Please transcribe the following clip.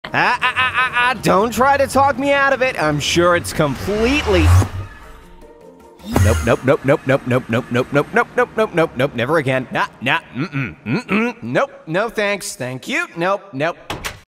Don't try to talk me out of it. I'm sure it's completely... Nope, nope, nope, nope, nope, nope, nope, nope, nope, nope, nope, nope, nope, nope, never again. Nope, no thanks, thank you, nope, nope.